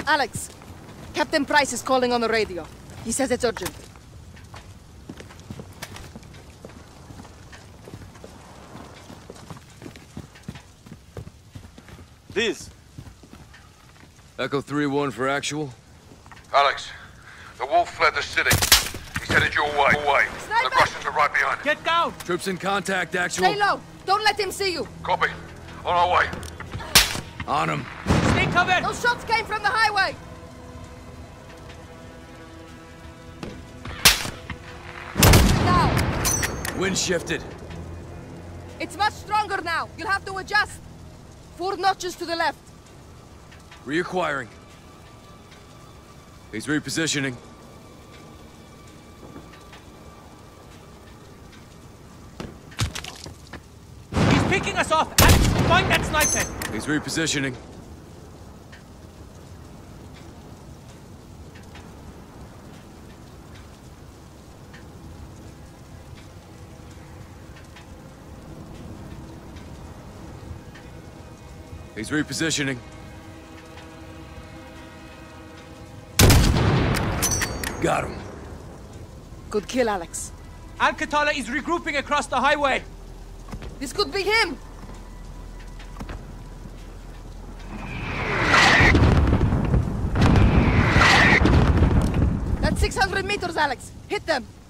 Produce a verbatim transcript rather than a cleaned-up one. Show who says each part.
Speaker 1: Alex, Captain Price is calling on the radio. He says it's urgent.
Speaker 2: This.
Speaker 3: Echo three one for actual.
Speaker 4: Alex, the wolf fled the city. He's headed your way. Away.
Speaker 1: Sniper!
Speaker 4: The Russians are right behind him.
Speaker 2: Get down!
Speaker 3: Troops in contact, actual.
Speaker 1: Stay low. Don't let him see you.
Speaker 4: Copy. On our way.
Speaker 3: On him.
Speaker 2: Stay covered!
Speaker 1: Those shots came from the highway. Now.
Speaker 3: Wind shifted.
Speaker 1: It's much stronger now. You'll have to adjust. Four notches to the left.
Speaker 3: Reacquiring. He's repositioning.
Speaker 2: He's picking us off! Alex, find that sniper!
Speaker 3: He's repositioning. He's repositioning. Got him.
Speaker 1: Good kill, Alex.
Speaker 2: Al-Qatala is regrouping across the highway!
Speaker 1: This could be him. That's six hundred meters, Alex. Hit them.